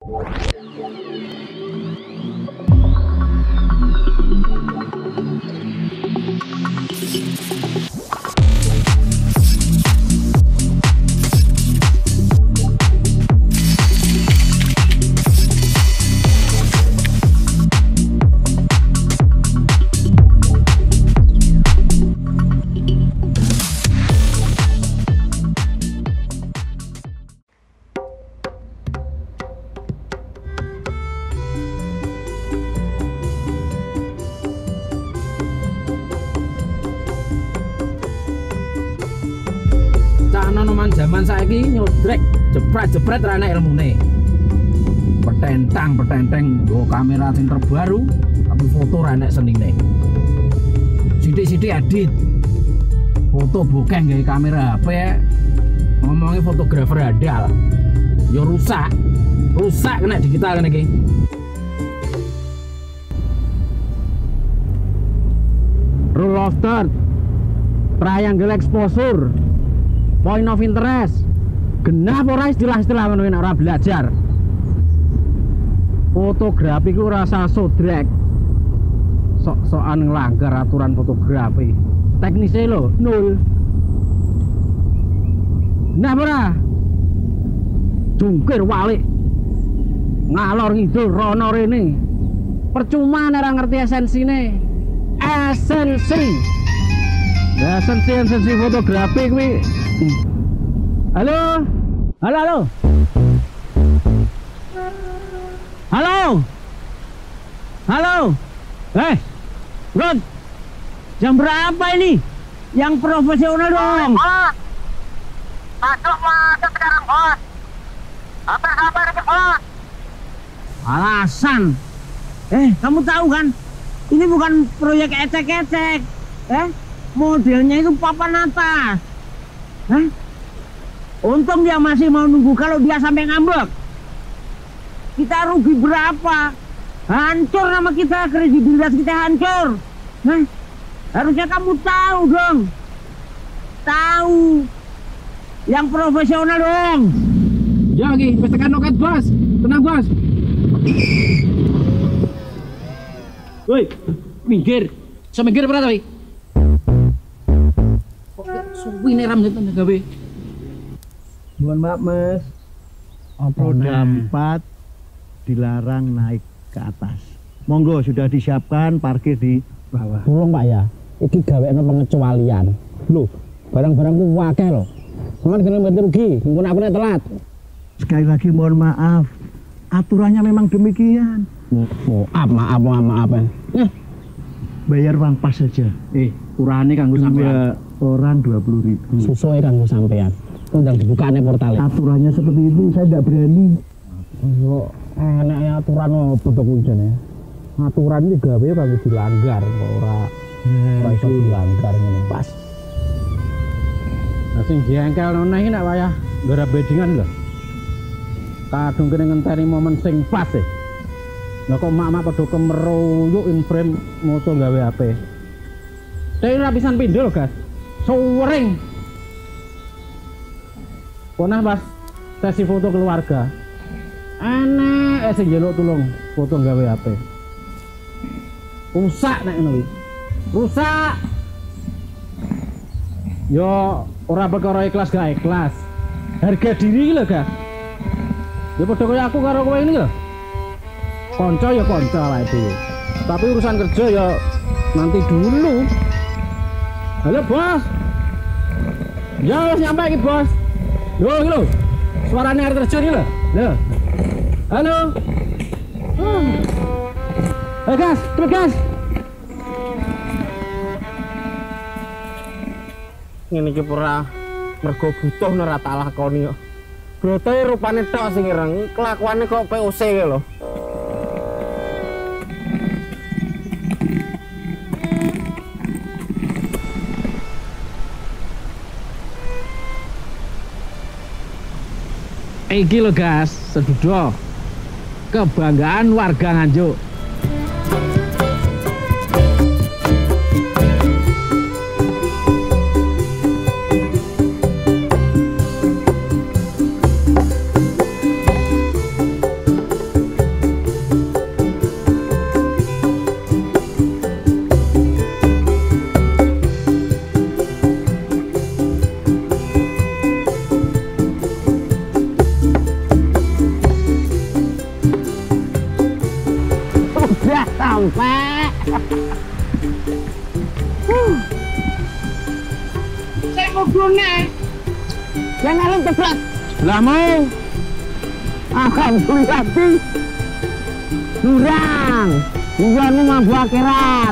Noman zaman saiki nyodrek jepret-jepret ra enek ilmune. Petentang nggo kamera sing terbaru, tapi foto ra enek senine. Sithik-sithik edit. Foto bokeh nggawe kamera HP, ngomongnya fotografer handal. Ya rusak. Rusak kena digital kene iki. Rule of third. Triangle exposure. Point of interest. Genah ora istilah-istilah ngono nek ora belajar. Fotografi ku rasa sodrek. Sok-sokan nglanggar aturan fotografi. Teknisnya lo nol. Nah ora. Jungkir walik. Ngalor ngidul rono rene. Percuma nek ora ngerti esensine. Esensi fotografi kuwi. Halo. Rod, jam berapa ini? Yang profesional dong. Masuk sekarang, bos. Apa kabar, bos? Alasan. Kamu tahu kan? Ini bukan proyek ecek-ecek. Modelnya itu papan atas. Untung dia masih mau nunggu. Kalau dia sampai ngambek, kita rugi berapa? Hancur nama kita, kredibilitas kita hancur. Harusnya kamu tahu dong. Tahu. Yang profesional dong. Ya lagi, tekan loket bos. Tenang bos. Woi, minggir. Bisa minggir berapa tapi? Suwi nih ram itu gawe. Mohon maaf mas, roda 4 dilarang naik ke atas. Monggo sudah disiapkan parkir di bawah. Tolong pak ya, iki gawekno pengecualian. Loh, barang-barangku wakeh loh. Cuman kena ganti rugi, mumpun aku nek telat. Sekali lagi mohon maaf, aturannya memang demikian. Maaf. Bayar uang pas saja. Kurane kanggo sampean. Orang 20.000. Susuhe kanggo sampean. Undang dibukane portale. Aturannya seperti itu, saya tidak berani. Yo, enaknya aturan opo to kuwi jane. Aturan iki gawe kanggo dilanggar kok ora iso dilanggar ngene pas. Lah sing jengkel nang iki nek wayah nggarap bedingan lho. Kadung kene ngenteni momen sing pas e. Lah kok mak-mak padha kemeruyuk in frame moto gawe HP. Saya ora pisan pindho lho, Gas. Suwering. Pernah pas sesi foto keluarga. Enak sing njaluk tulung foto gawe HP. Rusak nek ngono iki. Rusak. Yo ora perkara ikhlas gak ikhlas. Harga diri iki lho, Gas. Ya padha kaya aku karo kowe ini lho. Konco ya konco lah itu. Tapi urusan kerja ya nanti dulu. Halo bos. Ya wis nyampe iki bos. Loh iki lho. Suarane arep terjun iki lho. Lho. Halo. Gas, gas. Ngene iki ora mergo butuh ora tak lakoni kok. Blotoe rupane tok sing ireng, kelakuane kok POC iki lho. Iki lho Gas, sedudo kebanggaan warga Nganjuk. sampai. Saya mau gune. Jangan tepat. Lah mau. Alhamdulillah sih. Kurang. Tujuanmu mampu akhirat.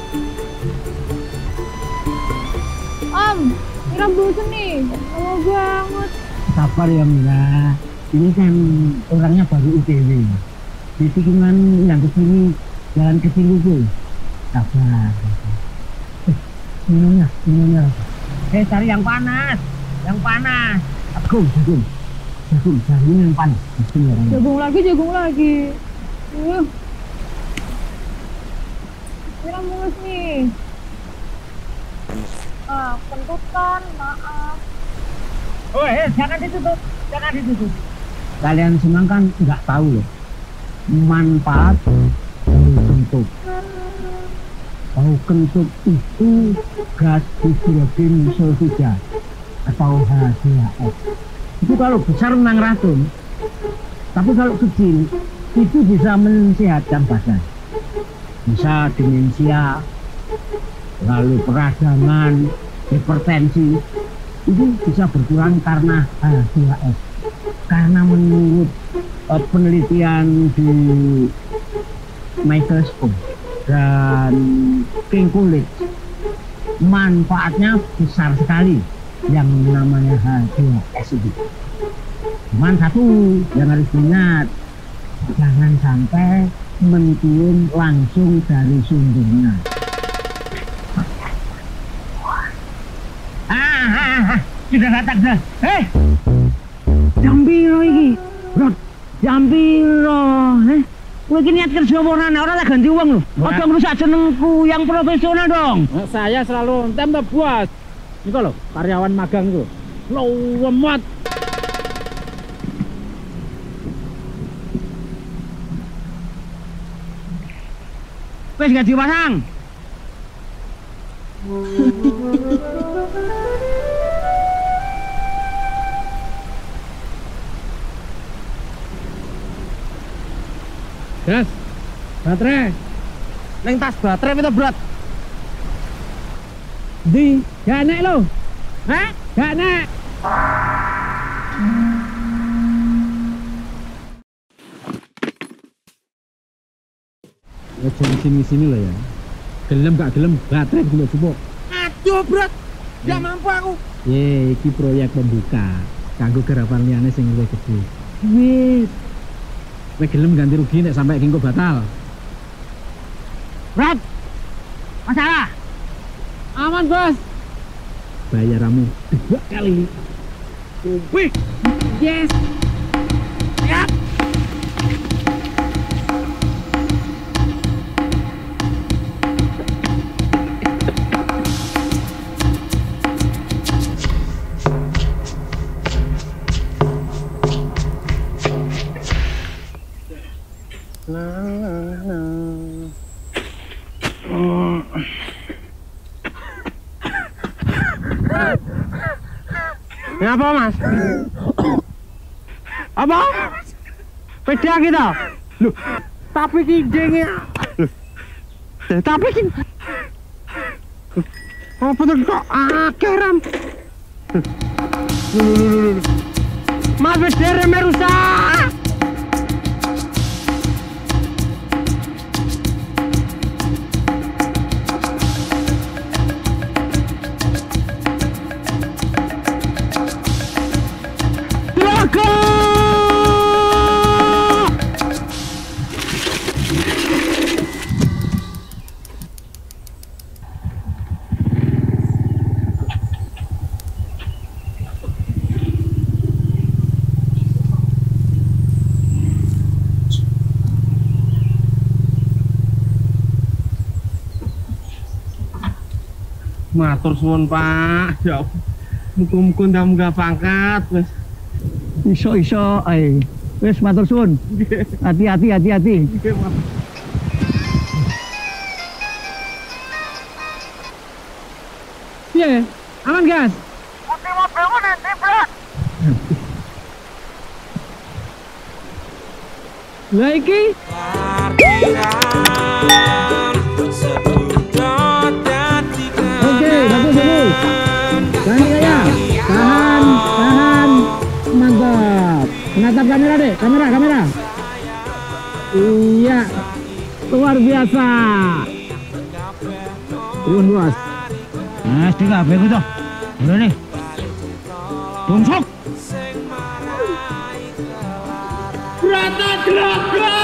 Om, Mira bosen nih. Lama banget. Sabar ya Mira. Ini kan orangnya baru UTW. Di tikungan yang kesini, jalan ke sini tuh. Sabar. Minumnya. Cari yang panas. Yang panas. Jagung, ini yang panas. Jagung lagi. Mira mulus nih. Kentutan, maaf. Jangan ditutup. Kalian semua kan nggak tahu loh manfaat bau kentut. Bau kentut itu gas hidrogen sulfida atau H2S. Itu kalau besar memang racun, tapi kalau kecil itu bisa mensehatkan badan. Bisa demensia, lalu peradangan, hipertensi itu bisa berkurang karena H2S. Karena menurut penelitian di Microskop dan King College, manfaatnya besar sekali yang namanya H2S itu. Cuman satu yang harus diingat, jangan sampai mencium langsung dari sumbernya. Sudah datang dah. Jambiro iki. Bro, Jambiro. Kowe iki niat kerja ora tak ganti uang lho. Aja merusak jenengku yang profesional dong. Saya selalu on time to bos. Niku lho, karyawan magang ku. Lemot. Wes gak dipasang. Gas. Baterai. Neng tas baterai itu berat. Di, gak enak lo. Hah? Gak enak. Ya sini loh ya. Gelem gak gelem baterai juga cukup. Aduh berat. Gak mampu aku. Iki proyek pembuka. Kanggo garapan liyane sing luwih gede. Wis. Kowe gelem ganti rugi nek sampai kengko batal. Berat. Masalah. Aman, Bos. Bayaranmu 2 kali. Wih. Yes. Siap. Kenapa mas? Apa? Beda kita? Loh, tapi kijengnya. Tapi king. Apa tuh kok akhiran? Mas beda remnya rusak. Matur suwun Pak. Ya muga-muga ndang pangkat wis. Iso ae. Wis matur suwun. Hati-hati. Piye? Aman, Gas? Putih mobilmu nanti, Bro. Lah iki Oke, bagus. Tahan ya. Tahan. Mantap. Menatap kamera deh, kamera. Iya. Luar biasa. Turun bos. Nah, tiga apa itu? Udah nih. Tungsok. Berata gelagat.